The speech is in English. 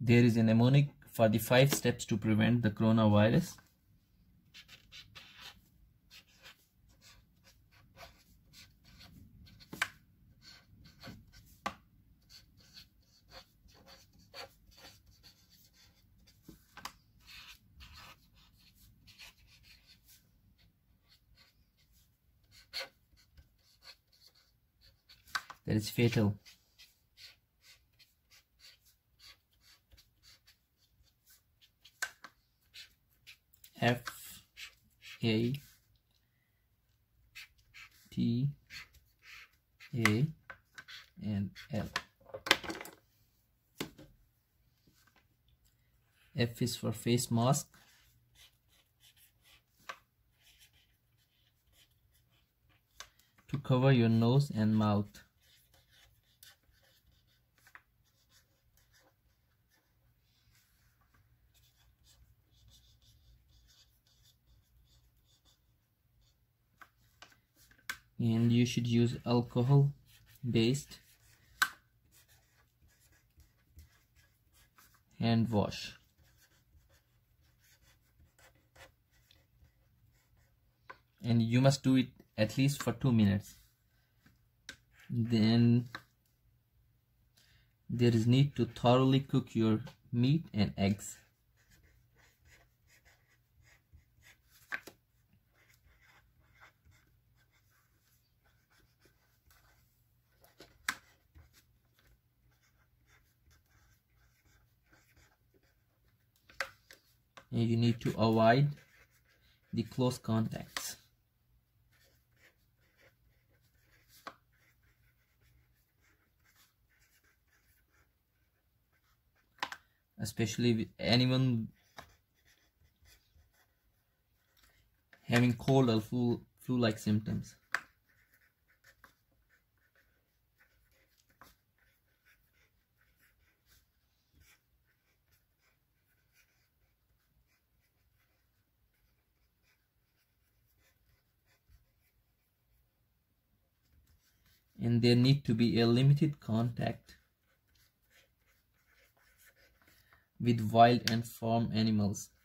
There is a mnemonic for the 5 steps to prevent the coronavirus. That is fatal. F A T A and L. F is for face mask. To cover your nose and mouth. And you should use alcohol based hand wash. And you must do it at least for 2 minutes. Then there is need to thoroughly cook your meat and eggs. And you need to avoid the close contacts. Especially with anyone having cold or flu-like symptoms. And there need to be a limited contact with wild and farm animals.